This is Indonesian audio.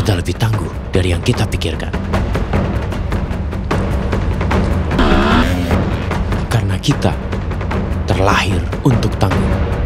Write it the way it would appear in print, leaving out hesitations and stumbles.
kita lebih tangguh dari yang kita pikirkan. Karena kita terlahir untuk tangguh.